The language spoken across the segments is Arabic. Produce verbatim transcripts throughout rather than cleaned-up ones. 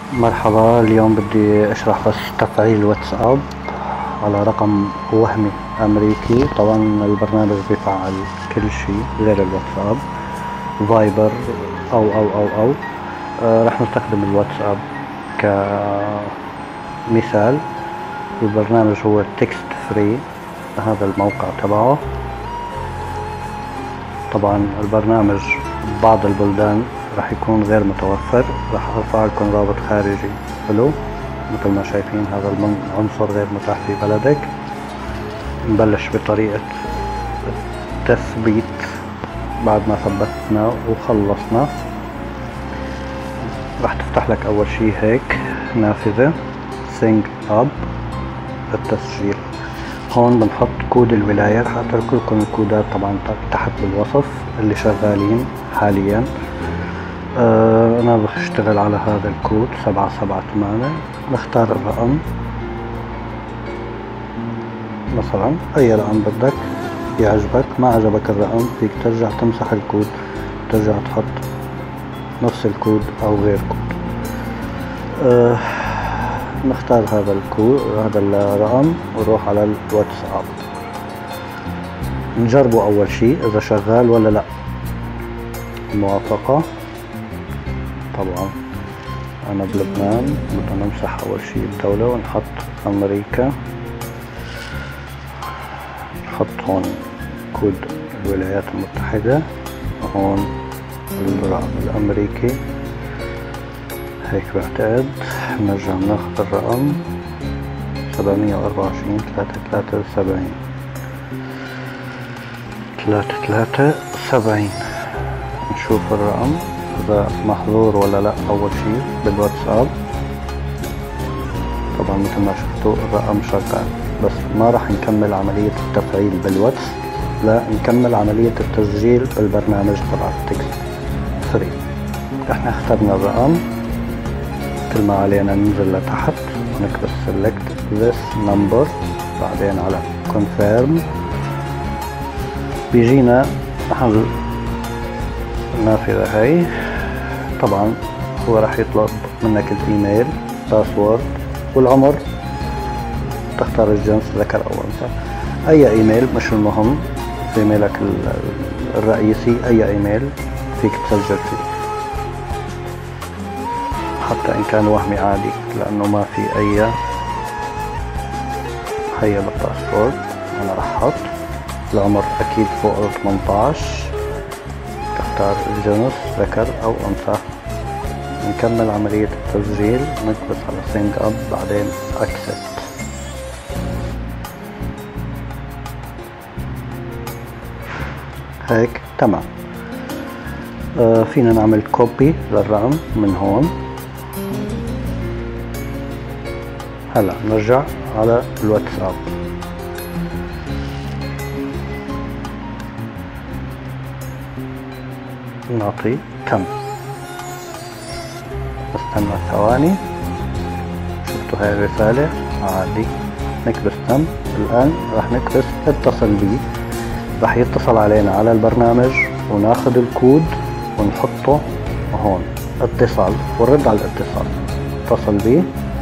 مرحبا، اليوم بدي اشرح بس تفعيل واتساب على رقم وهمي امريكي. طبعا البرنامج بيفعل كل شيء غير الواتساب، فايبر او او او او آه رح نستخدم الواتساب كمثال. البرنامج هو تكست فري، هذا الموقع تبعه. طبعا البرنامج بعض البلدان راح يكون غير متوفر، راح ارفع لكم رابط خارجي حلو. مثل ما شايفين هذا العنصر غير متاح في بلدك. نبلش بطريقة التثبيت. بعد ما ثبتنا وخلصنا راح تفتح لك اول شي هيك نافذة سينج اب للتسجيل. هون بنحط كود الولاية، راح اترك لكم الكودات طبعا تحت بالوصف اللي شغالين حاليا. آه انا بشتغل على هذا الكود سبعة سبعة ثمانية. نختار الرقم، مثلا اي رقم بدك يعجبك. ما عجبك الرقم فيك ترجع تمسح الكود، ترجع تحط نفس الكود او غير كود. آه نختار هذا الكود هذا الرقم ونروح على الواتساب، نجربه اول شيء اذا شغال ولا لا. موافقة. طبعا انا بلبنان بدنا نمسح اول شيء الدولة ونحط امريكا. نحط هون كود الولايات المتحدة، هون الرقم الامريكي هيك بعتقد. نرجع ناخذ الرقم سبعمية واربعة وعشرين ثلاثة ثلاثة سبعين ثلاثة ثلاثة سبعين. نشوف الرقم اذا محظور ولا لا. اول شيء بالواتساب طبعا مثل ما شفتوا الرقم شغال، بس ما راح نكمل عملية التفعيل بالواتس، لا نكمل عملية التسجيل بالبرنامج تبع التكست فري. احنا اخترنا الرقم، كل ما علينا ننزل لتحت ونكتب select this number، بعدين على confirm. بيجينا محل النافذة هاي. طبعا هو راح يطلب منك الايميل، باسورد، والعمر. تختار الجنس ذكر او انثى. اي ايميل مش المهم، ايميلك الرئيسي اي ايميل فيك تسجل فيه، حتى ان كان وهمي عادي لانه ما في اي. هيا بالباسورد انا راح احط العمر اكيد فوق ثمانية عشر. تختار الجنس ذكر او انثى. نكمل عملية التسجيل، نكبس على سينج اب بعدين اكسبت. هيك تمام. آه فينا نعمل كوبي للرقم من هون. هلا نرجع على الواتساب. نعطي تم. نستنى ثواني. شفتوا هاي الرسالة عادي. نكبس تم. الآن راح نكبس اتصل بي. راح يتصل علينا على البرنامج وناخذ الكود ونحطه هون اتصال، ونرد على الاتصال. اتصل بي.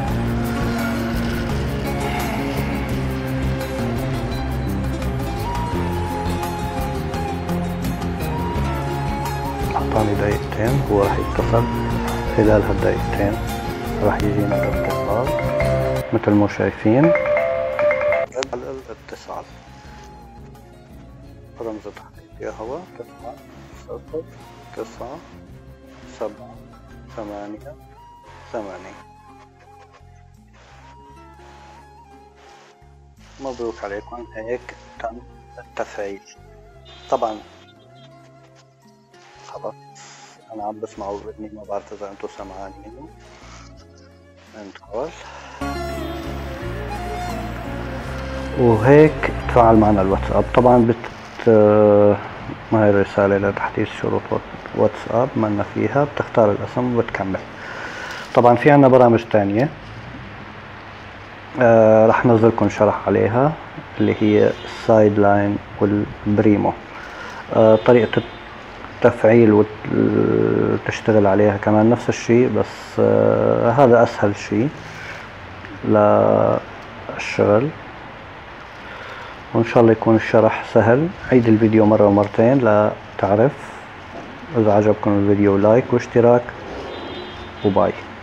اعطاني دقيقتين، هو راح يتصل. خلال هالدقيقتين راح يجينا الاتصال مثل ما شايفين. رد على الاتصال، رمز تحقيق يا هوا تسعة صفر تسعة سبعة ثمانية ثمانية. مبروك عليكم، هيك تم التفعيل. طبعا خلاص انا عم بسمعه بإذني، ما بعرف اذا انتم سمعانين. انتقل وهيك تفاعل معنا الواتساب. طبعا بت هاي الرسالة لتحديث شروط واتساب مالنا فيها. بتختار الاسم وبتكمل. طبعا في عنا برامج تانية آه رح نزلكم شرح عليها اللي هي السايد لاين والبريمو. آه طريقة والتفعيل وتشتغل عليها كمان نفس الشيء، بس آه هذا اسهل شيء للشغل. وان شاء الله يكون الشرح سهل. عيد الفيديو مرة ومرتين لتعرف. اذا عجبكم الفيديو لايك واشتراك وباي.